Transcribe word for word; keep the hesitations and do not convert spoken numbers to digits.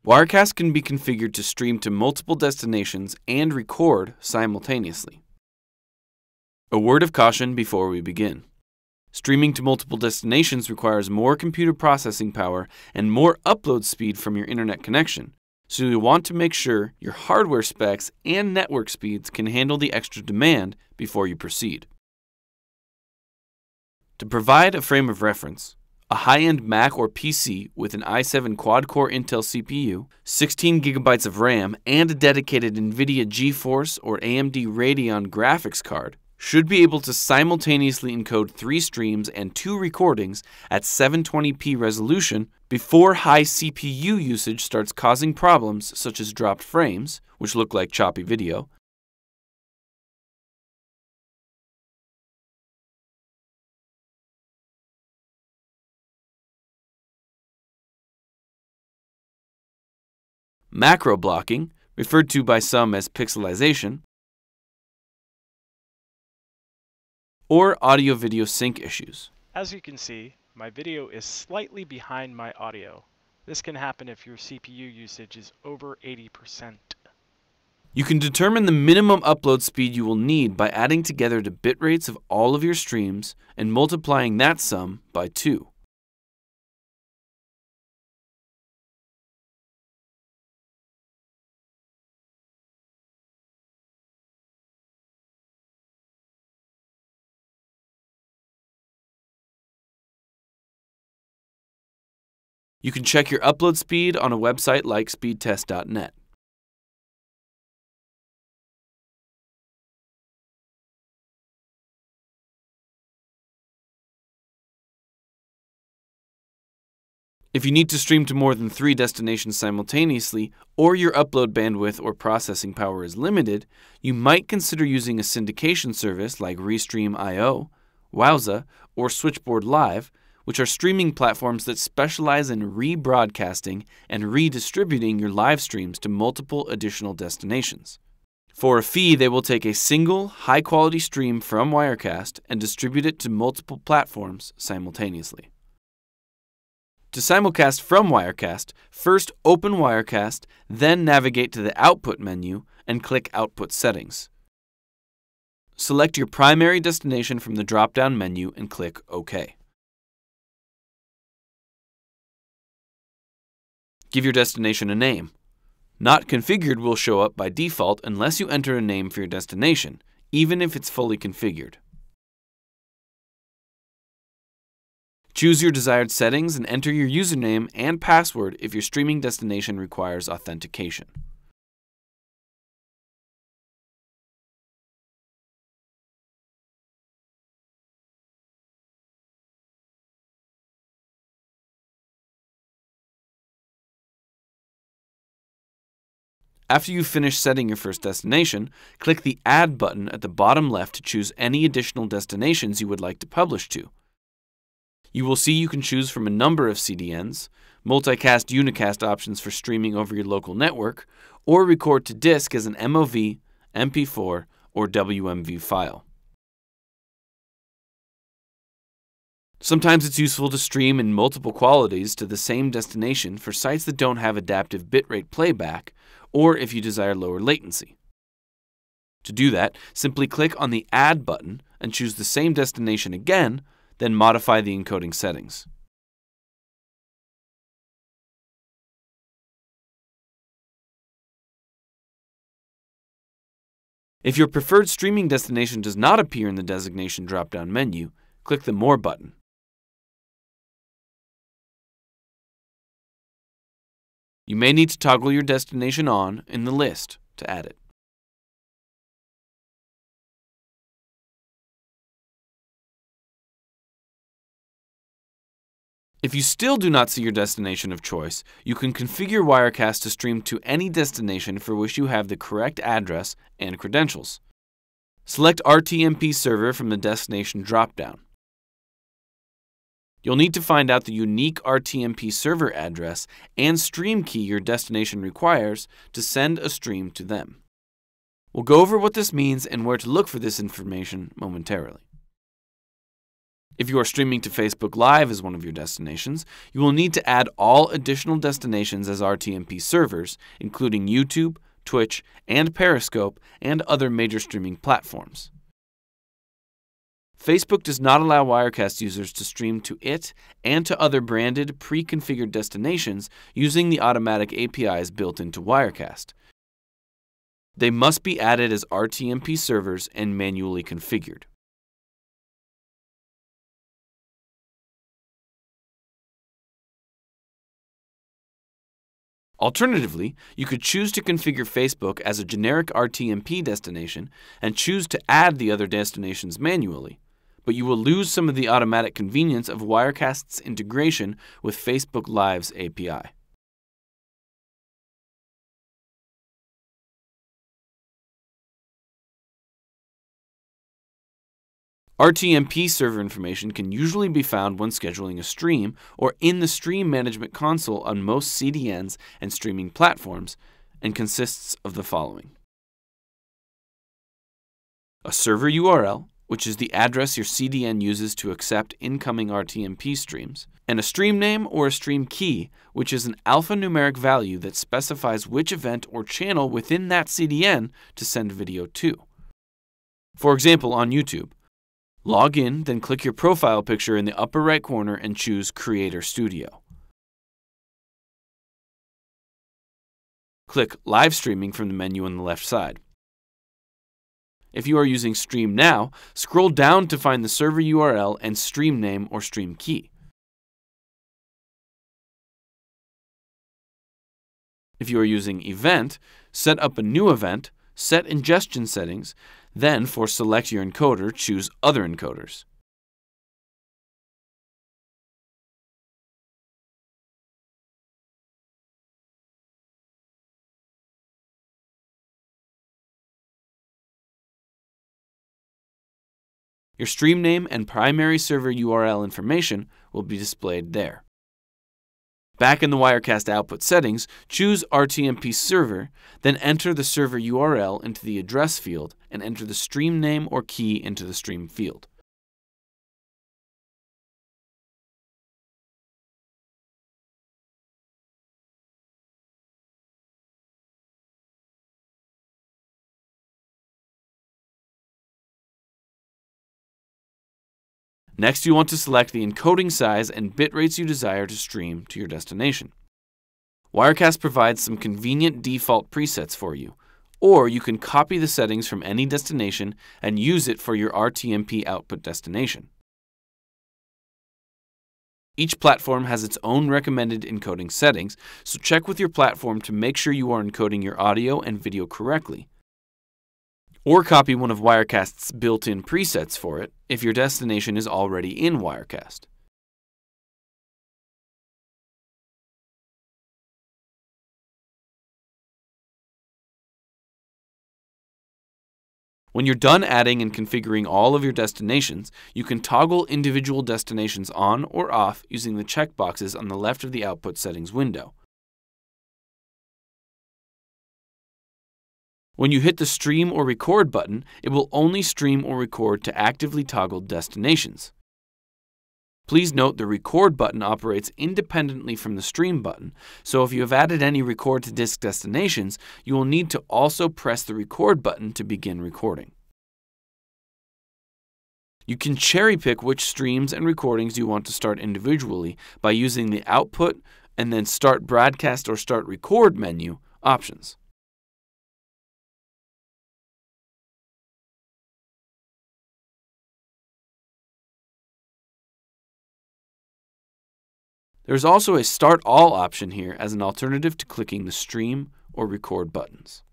Wirecast can be configured to stream to multiple destinations and record simultaneously. A word of caution before we begin. Streaming to multiple destinations requires more computer processing power and more upload speed from your internet connection, so you'll want to make sure your hardware specs and network speeds can handle the extra demand before you proceed. To provide a frame of reference, a high-end Mac or P C with an i seven quad-core Intel C P U, sixteen gigabytes of RAM, and a dedicated NVIDIA GeForce or A M D Radeon graphics card should be able to simultaneously encode three streams and two recordings at seven twenty p resolution before high C P U usage starts causing problems such as dropped frames, which look like choppy video, macro blocking, referred to by some as pixelization, or audio-video sync issues. As you can see, my video is slightly behind my audio. This can happen if your C P U usage is over eighty percent. You can determine the minimum upload speed you will need by adding together the bit rates of all of your streams and multiplying that sum by two. You can check your upload speed on a website like speed test dot net. If you need to stream to more than three destinations simultaneously, or your upload bandwidth or processing power is limited, you might consider using a syndication service like Restream dot i o, Wowza, or Switchboard Live, which are streaming platforms that specialize in rebroadcasting and redistributing your live streams to multiple additional destinations. For a fee, they will take a single, high-quality stream from Wirecast and distribute it to multiple platforms simultaneously. To simulcast from Wirecast, first open Wirecast, then navigate to the Output menu and click Output Settings. Select your primary destination from the drop-down menu and click OK. Give your destination a name. Not configured will show up by default unless you enter a name for your destination, even if it's fully configured. Choose your desired settings and enter your username and password if your streaming destination requires authentication. After you've finished setting your first destination, click the Add button at the bottom left to choose any additional destinations you would like to publish to. You will see you can choose from a number of C D Ns, multicast unicast options for streaming over your local network, or record to disk as an M O V, M P four, or W M V file. Sometimes it's useful to stream in multiple qualities to the same destination for sites that don't have adaptive bitrate playback, or if you desire lower latency. To do that, simply click on the Add button and choose the same destination again, then modify the encoding settings. If your preferred streaming destination does not appear in the designation drop-down menu, click the More button. You may need to toggle your destination on in the list to add it. If you still do not see your destination of choice, you can configure Wirecast to stream to any destination for which you have the correct address and credentials. Select R T M P server from the destination dropdown. You'll need to find out the unique R T M P server address and stream key your destination requires to send a stream to them. We'll go over what this means and where to look for this information momentarily. If you are streaming to Facebook Live as one of your destinations, you will need to add all additional destinations as R T M P servers, including YouTube, Twitch, and Periscope, and other major streaming platforms. Facebook does not allow Wirecast users to stream to it and to other branded, pre-configured destinations using the automatic A P Is built into Wirecast. They must be added as R T M P servers and manually configured. Alternatively, you could choose to configure Facebook as a generic R T M P destination and choose to add the other destinations manually, but you will lose some of the automatic convenience of Wirecast's integration with Facebook Live's A P I. R T M P server information can usually be found when scheduling a stream or in the stream management console on most C D Ns and streaming platforms, and consists of the following: a server U R L, which is the address your C D N uses to accept incoming R T M P streams, and a stream name or a stream key, which is an alphanumeric value that specifies which event or channel within that C D N to send video to. For example, on YouTube, log in, then click your profile picture in the upper right corner and choose Creator Studio. Click Live Streaming from the menu on the left side. If you are using Stream Now, scroll down to find the server U R L and stream name or stream key. If you are using Event, set up a new event, set ingestion settings, then for Select Your Encoder, choose Other Encoders. Your stream name and primary server U R L information will be displayed there. Back in the Wirecast output settings, choose R T M P server, then enter the server U R L into the address field and enter the stream name or key into the stream field. Next, you want to select the encoding size and bit rates you desire to stream to your destination. Wirecast provides some convenient default presets for you, or you can copy the settings from any destination and use it for your R T M P output destination. Each platform has its own recommended encoding settings, so check with your platform to make sure you are encoding your audio and video correctly. Or copy one of Wirecast's built-in presets for it if your destination is already in Wirecast. When you're done adding and configuring all of your destinations, you can toggle individual destinations on or off using the checkboxes on the left of the Output Settings window. When you hit the Stream or Record button, it will only stream or record to actively toggled destinations. Please note the Record button operates independently from the Stream button, so if you have added any record to disk destinations, you will need to also press the Record button to begin recording. You can cherry-pick which streams and recordings you want to start individually by using the Output and then Start Broadcast or Start Record menu options. There is also a Start All option here as an alternative to clicking the Stream or Record buttons.